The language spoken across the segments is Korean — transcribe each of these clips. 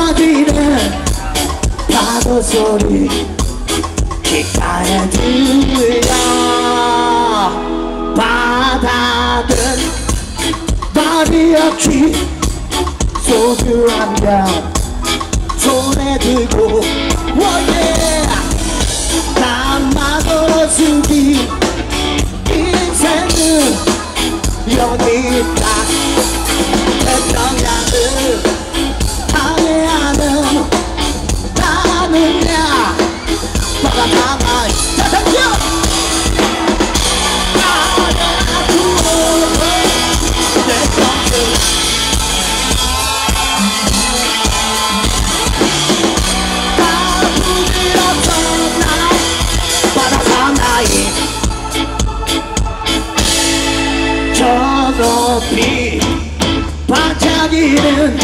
흩어지는 파도 소리 귓가에 들려 바다는 말이 없이 소주 한 병 손에 들고 남아도 숨긴 인생은 여기 딱 태평양을 항해하는 나는야 바다가 저 높이 반짝이는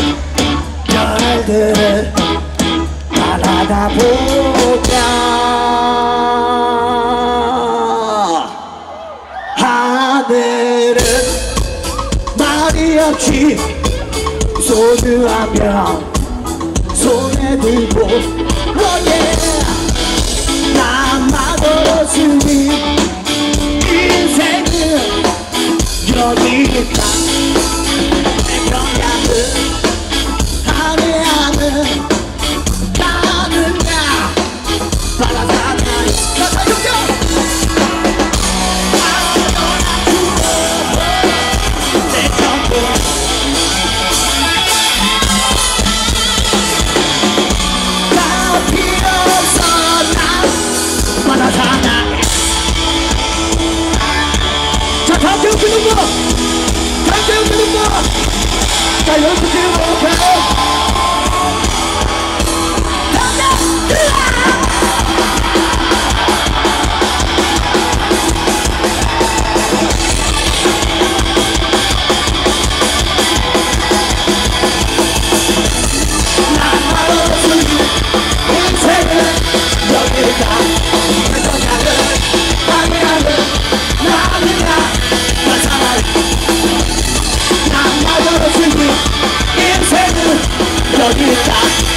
별들을 바라다 보자 하늘은 말이 없이 소주 한 병 손에 들고 남아도 숨긴 인생은 여기 있다 태평양을 항해하는 나는야 바다가 자, 연습 지금 오케이. 여기 있다